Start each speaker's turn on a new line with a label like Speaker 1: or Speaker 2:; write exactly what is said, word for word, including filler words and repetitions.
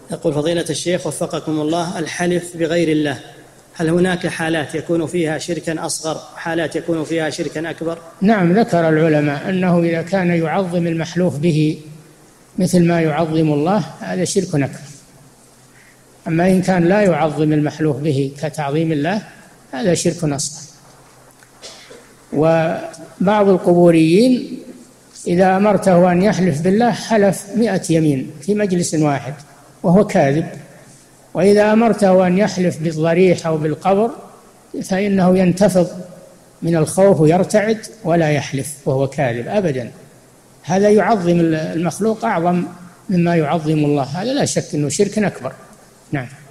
Speaker 1: يقول فضيلة الشيخ وفقكم الله، الحلف بغير الله هل هناك حالات يكون فيها شركا أصغر وحالات يكون فيها شركا أكبر؟
Speaker 2: نعم، ذكر العلماء أنه إذا كان يعظم المحلوف به مثل ما يعظم الله هذا شرك أكبر، أما إن كان لا يعظم المحلوف به كتعظيم الله هذا شرك أصغر. وبعض القبوريين إذا أمرته أن يحلف بالله حلف مئة يمين في مجلس واحد وهو كاذب، وإذا أمرته أن يحلف بالضريح أو بالقبر فإنه ينتفض من الخوف ويرتعد ولا يحلف وهو كاذب أبدا. هذا يعظم المخلوق أعظم مما يعظم الله، هذا لا شك أنه شرك أكبر. نعم.